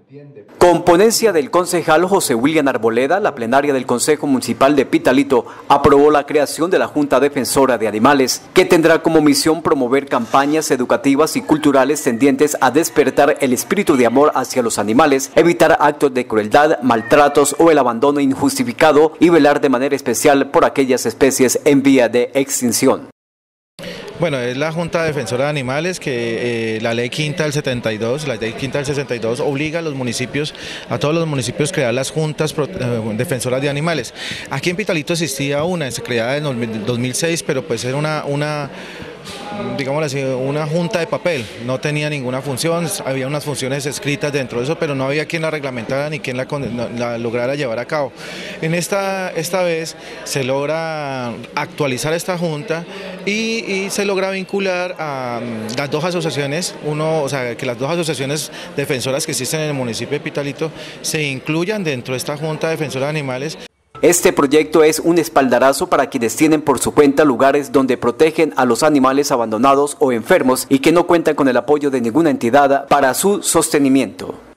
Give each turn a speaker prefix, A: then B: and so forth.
A: Con ponencia del concejal José William Arboleda, la plenaria del Consejo Municipal de Pitalito aprobó la creación de la Junta Defensora de Animales, que tendrá como misión promover campañas educativas y culturales tendientes a despertar el espíritu de amor hacia los animales, evitar actos de crueldad, maltratos o el abandono injustificado y velar de manera especial por aquellas especies en vía de extinción.
B: Bueno, es la Junta Defensora de Animales que la ley quinta del 72, la ley quinta del 62 obliga a los municipios, a todos los municipios a crear las juntas defensoras de animales. Aquí en Pitalito existía una, se creada en 2006, pero pues era digámoslo así, una junta de papel, no tenía ninguna función, había unas funciones escritas dentro de eso, pero no había quien la reglamentara ni quien la lograra llevar a cabo. En esta vez se logra actualizar esta junta y se logra vincular a las dos asociaciones, o sea, que las dos asociaciones defensoras que existen en el municipio de Pitalito se incluyan dentro de esta Junta Defensora de Animales.
A: Este proyecto es un espaldarazo para quienes tienen por su cuenta lugares donde protegen a los animales abandonados o enfermos y que no cuentan con el apoyo de ninguna entidad para su sostenimiento.